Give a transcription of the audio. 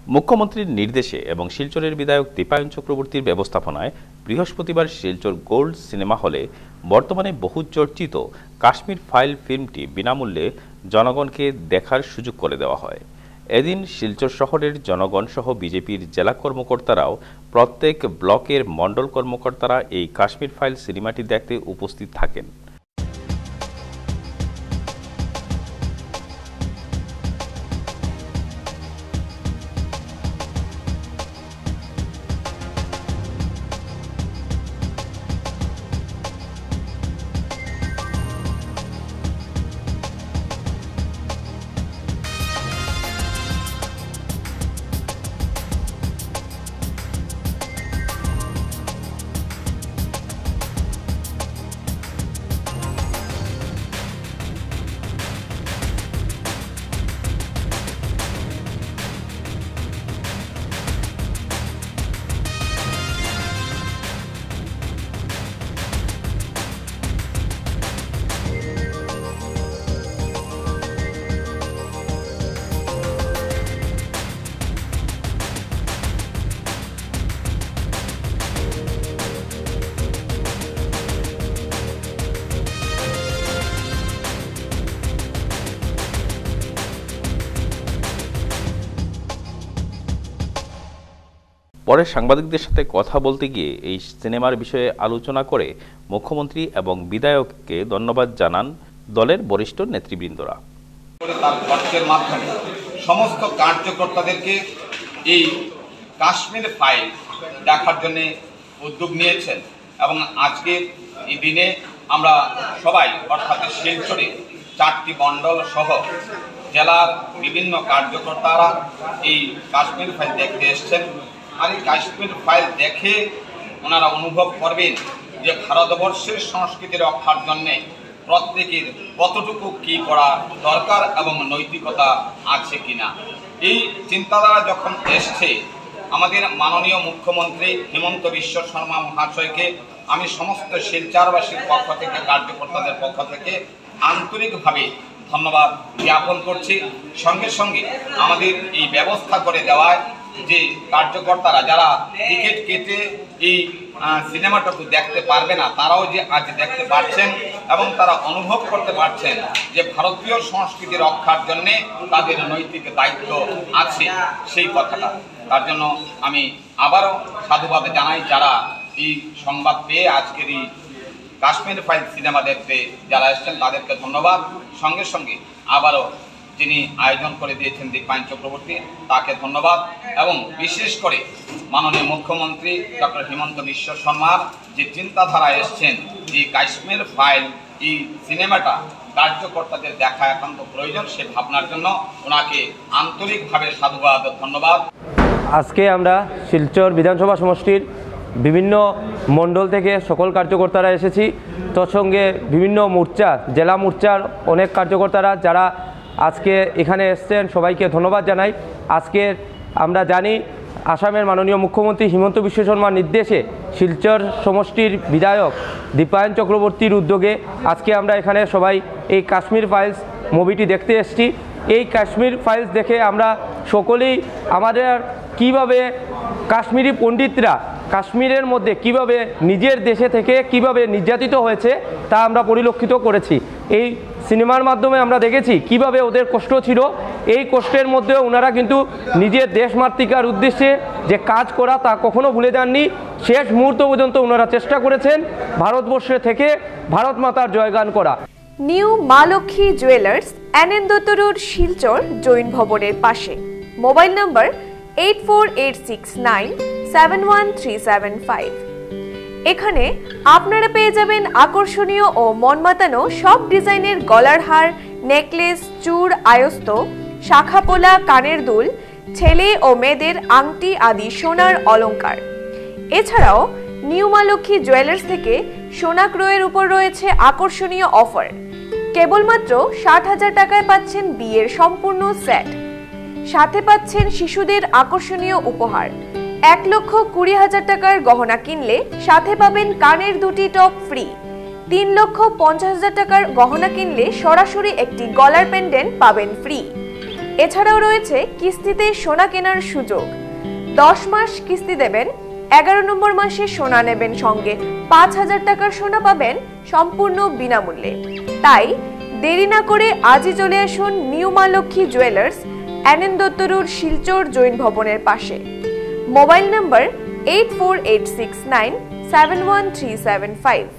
মুখ্যমন্ত্রীর নির্দেশে এবং শিলচরের বিধায়ক দীপায়ন চক্রবর্তীর ব্যবস্থাপনায় বৃহস্পতিবার শিলচর গোল্ড সিনেমা হলে বর্তমানে বহু চর্চিত কাশ্মীর ফাইল ফিল্মটি বিনামূল্যে জনগণকে দেখার সুযোগ করে দেওয়া হয়। এদিন শিলচর শহরের জনগণ সহ বিজেপির জেলা কর্মকর্তারাও প্রত্যেক ব্লকের মণ্ডল কর্মকর্তারা এই কাশ্মীর ফাইল সিনেমাটি দেখতে উপস্থিত থাকেন। পরে সাংবাদিকদের সাথে কথা বলতে গিয়ে এই সিনেমার বিষয়ে আলোচনা করে মুখ্যমন্ত্রী এবং বিধায়ককে ধন্যবাদ জানান দলের বরিষ্ঠ নেতৃবৃন্দরা। তার খরচের মাধ্যমে সমস্ত কার্যকর্তাদেরকে এই কাশ্মীর ফাইল দেখার জন্য উদ্যোগ নিয়েছেন এবং আজকের এই দিনে আমরা সবাই অর্থাৎ শিলচরে 4টি মণ্ডল সহ জেলার বিভিন্ন কার্যকর্তারা এই কাশ্মীর ফাইল দেখতে এসেছেন। আর এই কাশ্মীর ফাইল দেখে ওনারা অনুভব করবেন যে ভারতবর্ষের সংস্কৃতি রক্ষার জন্যে প্রত্যেকের কতটুকু কী করা দরকার এবং নৈতিকতা আছে কিনা। এই চিন্তাধারা যখন এসছে আমাদের মাননীয় মুখ্যমন্ত্রী হিমন্ত বিশ্ব শর্মা মহাশয়কে আমি সমস্ত শিলচরবাসীর পক্ষ থেকে কার্যকর্তাদের পক্ষ থেকে আন্তরিকভাবে ধন্যবাদ জ্ঞাপন করছি। সঙ্গে সঙ্গে আমাদের এই ব্যবস্থা করে দেওয়ায় যে কার্যকর্তারা যারা টিকিট কেটে এই সিনেমাটুকু দেখতে পারবে না তারাও যে আজ দেখতে পাচ্ছেন এবং তারা অনুভব করতে পারছেন যে ভারতীয় সংস্কৃতি রক্ষার জন্যে তাদের নৈতিক দায়িত্ব আছে সেই কথাটা। তার জন্য আমি আবারও সাধুবাদ জানাই যারা এই সংবাদ পেয়ে আজকের এই কাশ্মীর ফাইল সিনেমা দেখতে যারা এসছেন তাদেরকে ধন্যবাদ। সঙ্গে সঙ্গে আবারও যিনি আয়োজন করে দিয়েছেন দীপায়ন চক্রবর্তী তাকে ধন্যবাদ এবং বিশেষ করে মাননীয় মুখ্যমন্ত্রী ডক্টর হিমন্ত বিশ্ব শর্মার যে চিন্তাধারা এসছেন এই কাশ্মীর ফাইল এই সিনেমাটা কার্যকর্তাদের দেখা একান্ত প্রয়োজন সে ভাবনার জন্য ওনাকে আন্তরিকভাবে সাধুবাদ ধন্যবাদ। আজকে আমরা শিলচর বিধানসভা সমষ্টির বিভিন্ন মণ্ডল থেকে সকল কার্যকর্তারা এসেছি। তোর সঙ্গে বিভিন্ন মোর্চা জেলা মোর্চার অনেক কার্যকর্তারা যারা আজকে এখানে এসছেন সবাইকে ধন্যবাদ জানাই। আজকে আমরা জানি আসামের মাননীয় মুখ্যমন্ত্রী হিমন্ত বিশ্ব শর্মার নির্দেশে শিলচর সমষ্টির বিধায়ক দীপায়ন চক্রবর্তীর উদ্যোগে আজকে আমরা এখানে সবাই এই কাশ্মীর ফাইলস মুভিটি দেখতে এসেছি। এই কাশ্মীর ফাইলস দেখে আমরা সকলেই আমাদের কিভাবে কাশ্মীরি পণ্ডিতরা কাশ্মীরের মধ্যে কিভাবে নিজের দেশে থেকে কিভাবে নির্যাতিত হয়েছে তা আমরা পরিলক্ষিত করেছি। এই সিনেমার মাধ্যমে আমরা দেখেছি কিভাবে ওদের কষ্ট ছিল। এই কষ্টের মধ্যে ওনারা কিন্তু নিজের দেশমাতৃকার উদ্দেশ্যে যে কাজ করা তা কখনো ভুলে যাননি। শেষ মুহূর্ত পর্যন্ত ওনারা চেষ্টা করেছেন ভারতবর্ষে থেকে ভারত মাতার জয়গান করা। নিউ মা লক্ষ্মী জুয়েলার্স আনন্দত রোড শিলচর জৈন ভবনের পাশে। Mobile number 8486971375। এখানে আপনারা পেয়ে যাবেন আকর্ষণীয় ও মন মাতানো সব ডিজাইনের গলার হার, নেকলেস, চূড়, আয়স্ত, শাখাপোলা, কানের দুল, ছেলে ও মেয়েদের আংটি আদি সোনার অলংকার। এছাড়াও নিউ মা লক্ষ্মী জুয়েলার্স থেকে সোনা ক্রয়ের উপর রয়েছে আকর্ষণীয় অফার। কেবলমাত্র 60,000 টাকায় পাচ্ছেন বিয়ের সম্পূর্ণ সেট, সাথে পাচ্ছেন শিশুদের আকর্ষণীয় উপহার। 1,20,000 টাকার গহনা কিনলে সাথে পাবেন কানের দুটি টপ ফ্রি। 3,50,000 টাকার গহনা কিনলে সরাসরি একটি গলার পেন্ডেন্ট পাবেন ফ্রি। এছাড়াও রয়েছে কিস্তিতে সোনা কেনার সুযোগ। 10 মাস কিস্তি দেবেন, 11 নম্বর মাসে সোনা নেবেন, সঙ্গে 5,000 টাকার সোনা পাবেন সম্পূর্ণ বিনামূল্যে। তাই দেরি না করে আজই চলে আসুন new Maa Lakshmi jewellers, N N Dutta road, Silchar Jain ভবনের পাশে। Mobile number 8486971375।